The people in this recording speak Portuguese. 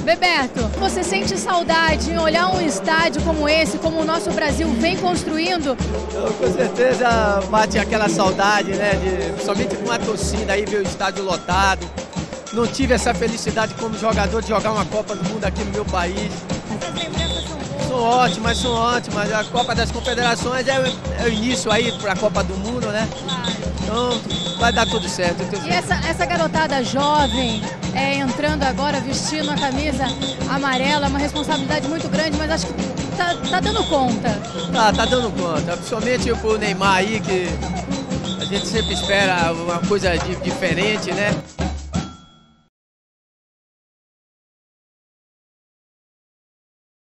Bebeto, você sente saudade em olhar um estádio como esse, como o nosso Brasil vem construindo? Eu, com certeza bate aquela saudade, né? Somente com a torcida aí, ver o estádio lotado. Não tive essa felicidade como jogador de jogar uma Copa do Mundo aqui no meu país. Essas lembranças são boas? São ótimas. A Copa das Confederações é o início aí para a Copa do Mundo, né? Claro. Então vai dar tudo certo. E essa garotada jovem entrando agora, vestindo a camisa amarela, é uma responsabilidade muito grande, mas acho que tá dando conta. Tá dando conta. Principalmente pro Neymar aí, que a gente sempre espera uma coisa diferente, né?